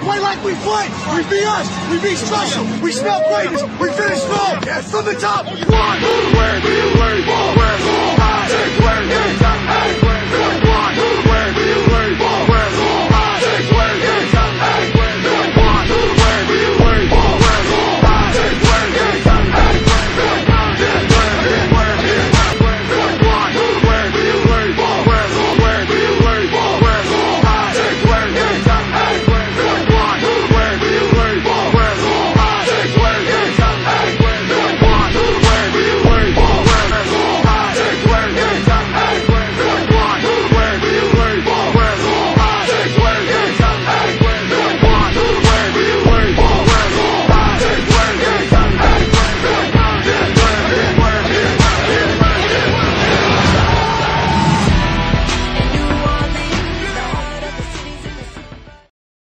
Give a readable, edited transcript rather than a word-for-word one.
Play like we play. We be us. We be special. We smell greatness. We finish strong. From the top. One, where do you work? Where's the high? Where's the top?